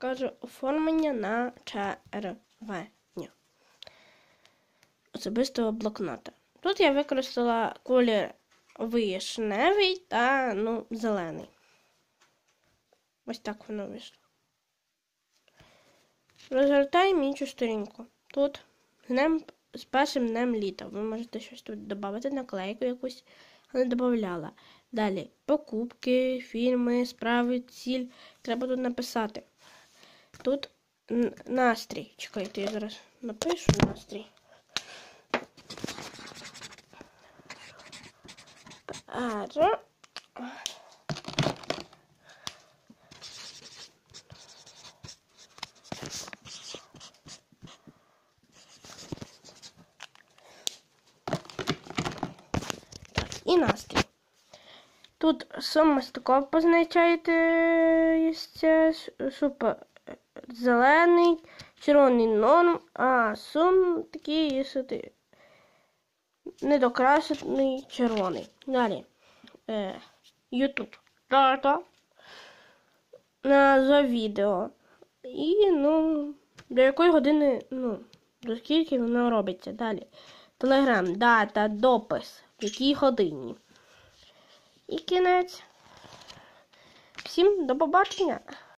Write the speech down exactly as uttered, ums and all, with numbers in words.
покажу оформлення на червень особистого блокнота. Тут я використала колір вишневий та ну, зелений. Ось так воно вийшло. Розгортаємо іншу сторінку. Тут з, днем, з першим днем літа. Ви можете щось тут додати, наклейку якусь, але не додавала. Далі покупки, фільми, справи, ціль. Треба тут написати. Тут настрій. Чекайте, я зараз напишу настрій. Перо. І настрій. Тут сум мастаков позначаєте, супер зелений, червоний норм, а сум такий сюди недокрашений червоний. Далі. Е, YouTube. Дата. Назва відео. І, ну, до якої години, ну, до скільки воно робиться. Далі. Телеграм. Дата, допис. В якій годині. І кінець. Всім до побачення.